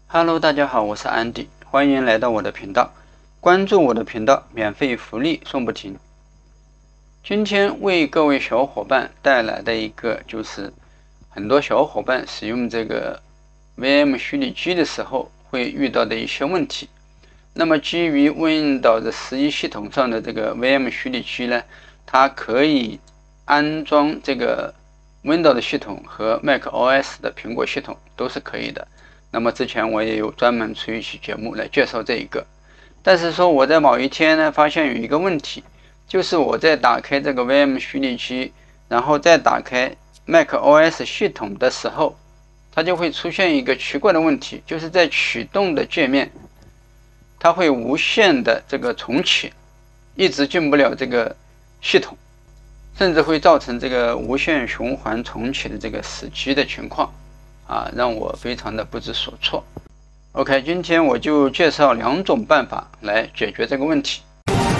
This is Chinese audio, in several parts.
Hello，大家好，我是安迪，欢迎来到我的频道。关注我的频道，免费福利送不停。今天为各位小伙伴带来的一个就是很多小伙伴使用这个 VM 虚拟机的时候会遇到的一些问题。那么基于 Windows 11系统上的这个 VM 虚拟机呢，它可以安装这个 Windows 系统和 macOS 的苹果系统都是可以的。那么之前我也有专门出一期节目来介绍这一个，但是说我在某一天呢，发现有一个问题，就是我在打开这个 VM 虚拟机，然后再打开 macOS 系统的时候，它就会出现一个奇怪的问题，就是在启动的界面，它会无限的这个重启，一直进不了这个系统，甚至会造成这个无限循环重启的这个死机的情况。让我非常的不知所措。OK， 今天我就介绍2种办法来解决这个问题。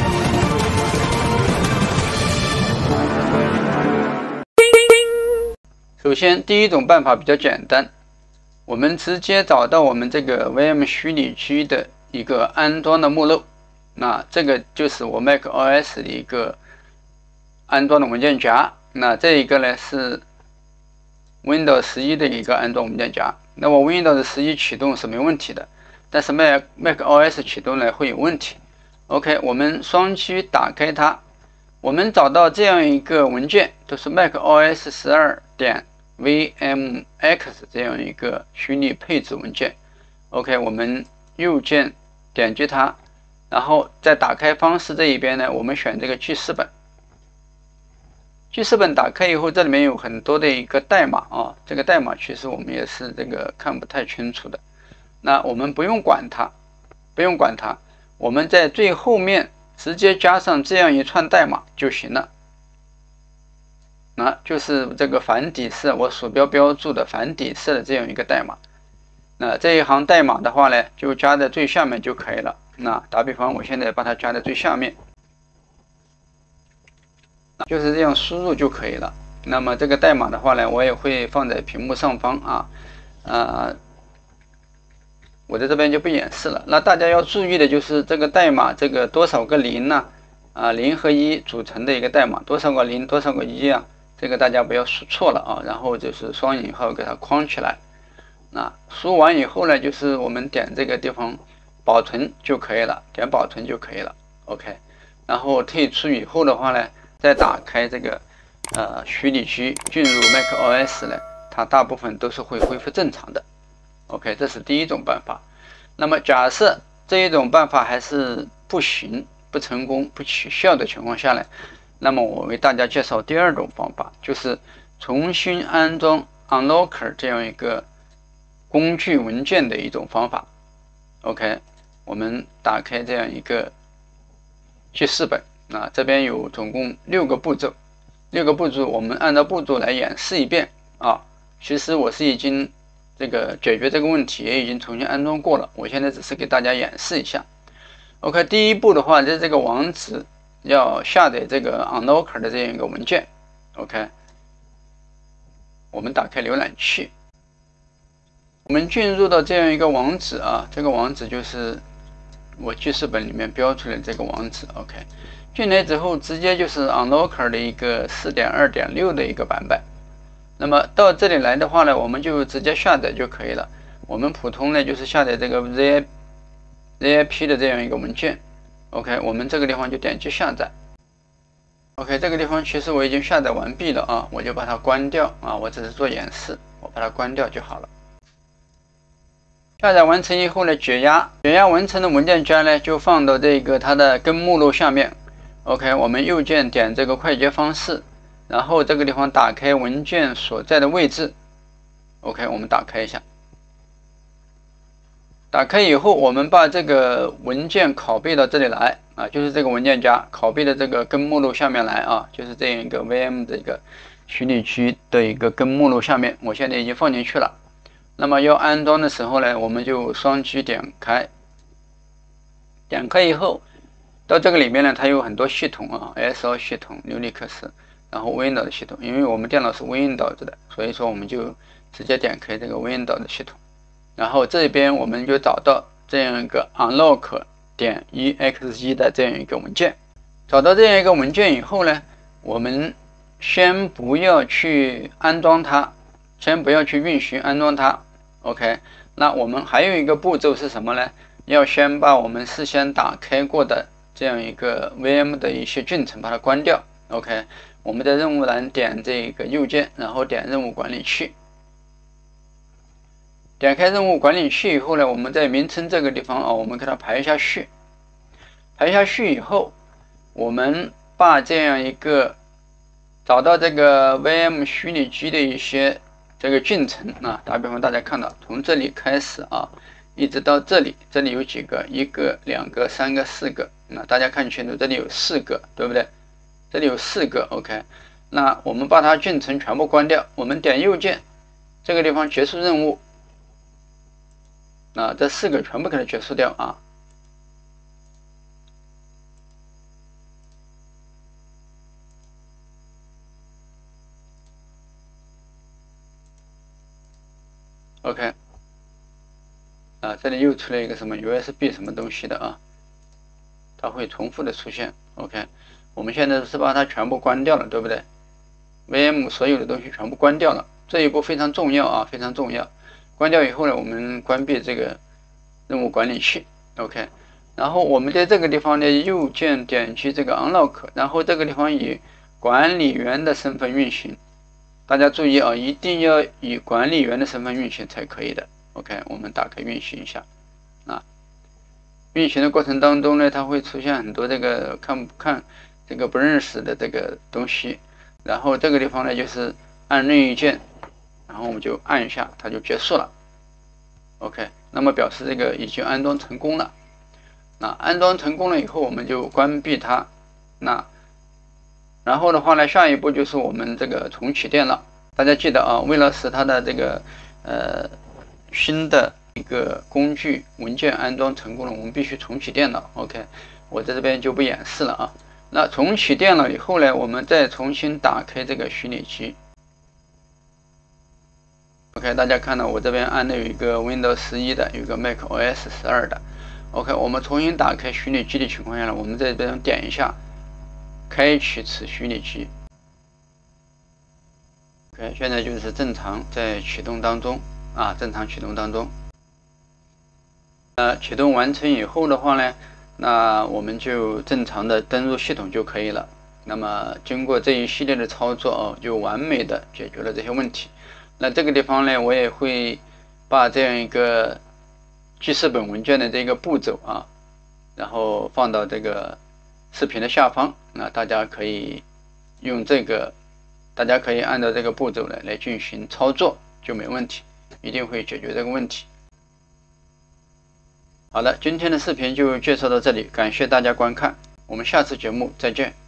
首先，第一种办法比较简单，我们直接找到我们这个 VM 虚拟机的一个安装的目录，那这个就是我 macOS 的一个安装的文件夹。那这一个呢是Windows 11的一个安装文件夹，那么 Windows 11启动是没问题的，但是 macOS 启动呢会有问题。OK， 我们双击打开它，我们找到这样一个文件，都是 macOS 12.vmx 这样一个虚拟配置文件。OK， 我们右键点击它，然后在打开方式这一边呢，我们选这个记事本。记事本打开以后，这里面有很多的一个代码啊，这个代码其实我们也是这个看不太清楚的。那我们不用管它，我们在最后面直接加上这样一串代码就行了。那就是这个繁体式，我鼠标标注的繁体式的这样一个代码。那这一行代码的话呢，就加在最下面就可以了。那打比方，我现在把它加在最下面。就是这样输入就可以了。那么这个代码的话呢，我也会放在屏幕上方我在这边就不演示了。那大家要注意的就是这个代码这个多少个零呢？0和1组成的一个代码，多少个0多少个1啊？这个大家不要输错了啊。然后就是双引号给它框起来。那输完以后呢，就是我们点这个地方保存就可以了，点保存就可以了。OK， 然后退出以后的话呢，再打开这个虚拟机进入 macOS 呢，它大部分都是会恢复正常的。OK， 这是第一种办法。那么假设这一种办法还是不行、不成功、不起效的情况下呢，那么我为大家介绍第二种方法，就是重新安装 Unlocker 这样一个工具文件的一种方法。OK， 我们打开这样一个记事本。这边有总共6个步骤，6个步骤我们按照步骤来演示一遍其实我是已经这个解决这个问题，也已经重新安装过了，我现在只是给大家演示一下。OK， 第一步的话，在这个网址要下载这个 Unlocker 的这样一个文件。OK， 我们打开浏览器，我们进入到这样一个网址这个网址就是我记事本里面标出来这个网址。OK。进来之后，直接就是 Unlocker 的一个 4.2.6 的一个版本。那么到这里来的话呢，我们就直接下载就可以了。我们普通呢就是下载这个 ZIP 的这样一个文件。OK， 我们这个地方就点击下载。OK， 这个地方其实我已经下载完毕了我就把它关掉我只是做演示，我把它关掉就好了。下载完成以后呢，解压完成的文件夹呢就放到这个它的根目录下面。OK， 我们右键点这个快捷方式，然后这个地方打开文件所在的位置。OK， 我们打开一下。打开以后，我们把这个文件拷贝到这里来就是这个文件夹拷贝的这个根目录下面来就是这样一个 VM 的一个虚拟机的一个根目录下面，我现在已经放进去了。那么要安装的时候呢，我们就双击点开，点开以后。到这个里面呢，它有很多系统SO 系统、Unix， 然后 Windows 系统。因为我们电脑是 Windows 的，所以说我们就直接点开这个 Windows 的系统。 然后这边我们就找到这样一个 unlock 点 exe 的这样一个文件。找到这样一个文件以后呢，我们先不要去安装它，先不要去运行安装它。OK， 那我们还有一个步骤是什么呢？要先把我们事先打开过的这样一个 VM 的一些进程把它关掉。OK， 我们在任务栏点这个右键，然后点任务管理器。点开任务管理器以后呢，我们在名称这个地方我们给它排一下序。排一下序以后，我们把这样一个找到这个 VM 虚拟机的一些这个进程打比方大家看到从这里开始一直到这里，这里有几个，1个、2个、3个、4个，大家看清楚，这里有4个，对不对？这里有4个 ，OK。那我们把它进程全部关掉，我们点右键，这个地方结束任务。这4个全部给它结束掉OK， 这里又出来一个什么 USB 什么东西的它会重复的出现。OK， 我们现在是把它全部关掉了，对不对 ？VM 所有的东西全部关掉了，这一步非常重要非常重要。关掉以后呢，我们关闭这个任务管理器 ，OK。然后我们在这个地方呢，右键点击这个 unlock， 然后这个地方以管理员的身份运行。大家注意一定要以管理员的身份运行才可以的。OK， 我们打开运行一下运行的过程当中呢，它会出现很多这个看这个不认识的这个东西，然后这个地方呢就是按任意键，然后我们就按一下，它就结束了。OK， 那么表示这个已经安装成功了。安装成功了以后，我们就关闭它。然后的话呢，下一步就是我们这个重启电脑。大家记得为了使它的这个新的一个工具文件安装成功了，我们必须重启电脑。OK， 我在这边就不演示了那重启电脑以后呢，我们再重新打开这个虚拟机。OK， 大家看到我这边按的有一个 Windows 11的，有一个 macOS 12的。OK， 我们重新打开虚拟机的情况下呢，我们在这边点一下开启此虚拟机。OK， 现在就是正常在启动当中正常启动当中。启动完成以后的话呢，那我们就正常的登入系统就可以了。那么经过这一系列的操作就完美的解决了这些问题。那这个地方呢，我也会把这样一个记事本文件的这个步骤然后放到这个视频的下方，那大家可以用大家可以按照这个步骤来进行操作，就没问题，一定会解决这个问题。好的，今天的视频就介绍到这里，感谢大家观看，我们下次节目再见。